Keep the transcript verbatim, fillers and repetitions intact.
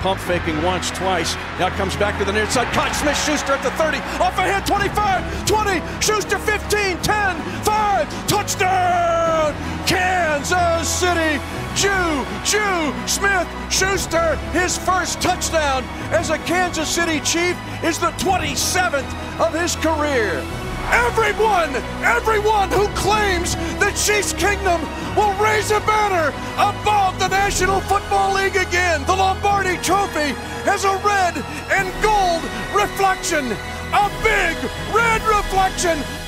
Pump faking once, twice. Now comes back to the near side. Caught Smith-Schuster at the thirty. Off ahead, twenty-five, twenty. Schuster fifteen, ten, five. Touchdown! Kansas City. JuJu Smith-Schuster, his first touchdown as a Kansas City Chief is the twenty-seventh of his career. Everyone, everyone who claims the Chiefs Kingdom will raise a banner above the National Football League again. The Lombardi Trophy has a red and gold reflection, a big red reflection